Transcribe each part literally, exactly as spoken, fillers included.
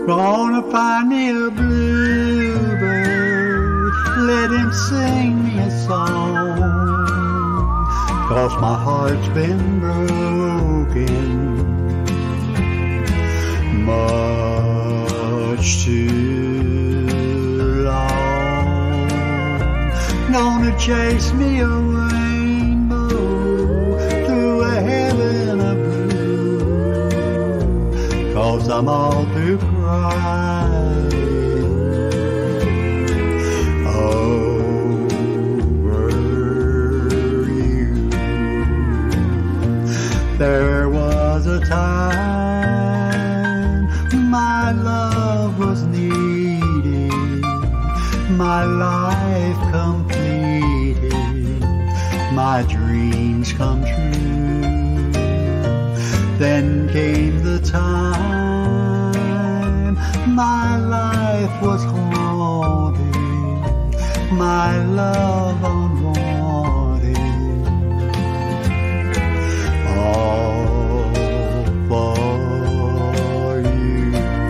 Gonna find me a bluebird, let him sing me a song, 'cause my heart's been broken much too long. Gonna chase me a rainbow through a heaven of blue, 'cause I'm all through crying over you. There was a time my love was needed, my life completed, my dreams come true. Then came the time my life was haunted, my love unwanted, all for you.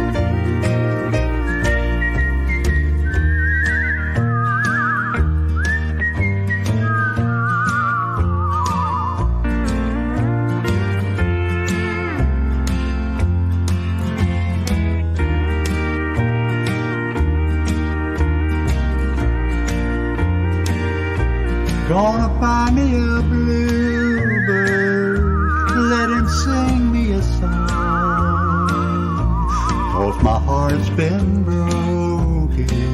Gonna find me a bluebird, let him sing me a song, 'cause my heart's been broken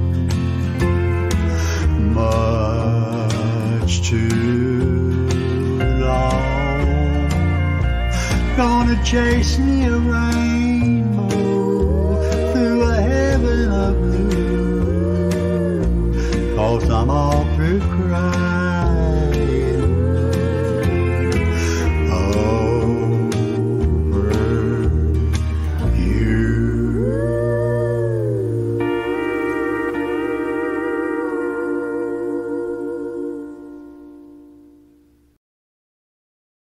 much too long. Gonna chase me a rainbow through a heaven of blue, 'cause I'm all through crying